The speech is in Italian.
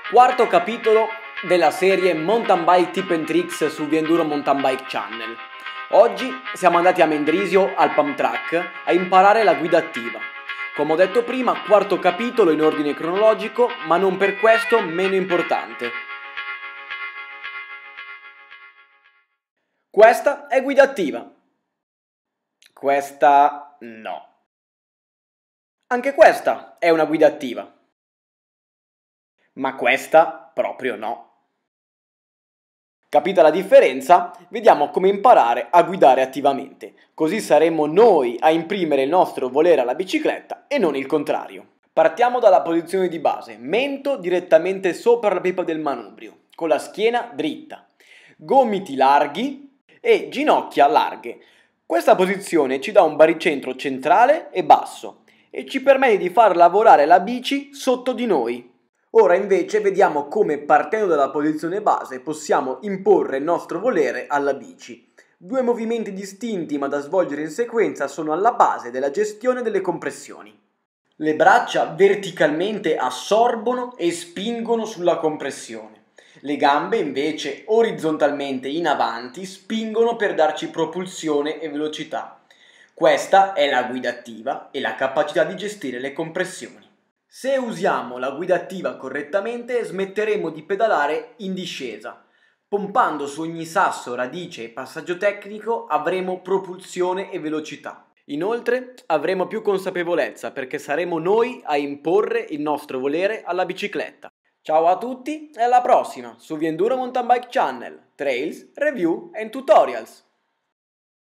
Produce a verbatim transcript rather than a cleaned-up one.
Quarto capitolo della serie Mountain Bike Tip and Tricks su Vienduro Mountain Bike Channel. Oggi siamo andati a Mendrisio al Pump Track a imparare la guida attiva. Come ho detto prima, quarto capitolo in ordine cronologico, ma non per questo meno importante. Questa è guida attiva. Questa no. Anche questa è una guida attiva. Ma questa proprio no. Capita la differenza? Vediamo come imparare a guidare attivamente, così saremo noi a imprimere il nostro volere alla bicicletta e non il contrario. Partiamo dalla posizione di base, mento direttamente sopra la pipa del manubrio, con la schiena dritta, gomiti larghi e ginocchia larghe. Questa posizione ci dà un baricentro centrale e basso e ci permette di far lavorare la bici sotto di noi. Ora invece vediamo come partendo dalla posizione base possiamo imporre il nostro volere alla bici. Due movimenti distinti ma da svolgere in sequenza sono alla base della gestione delle compressioni. Le braccia verticalmente assorbono e spingono sulla compressione. Le gambe invece orizzontalmente in avanti spingono per darci propulsione e velocità. Questa è la guida attiva e la capacità di gestire le compressioni. Se usiamo la guida attiva correttamente, smetteremo di pedalare in discesa. Pompando su ogni sasso, radice e passaggio tecnico avremo propulsione e velocità. Inoltre avremo più consapevolezza perché saremo noi a imporre il nostro volere alla bicicletta. Ciao a tutti e alla prossima su Vienduro Mountain Bike Channel, Trails, Review and Tutorials.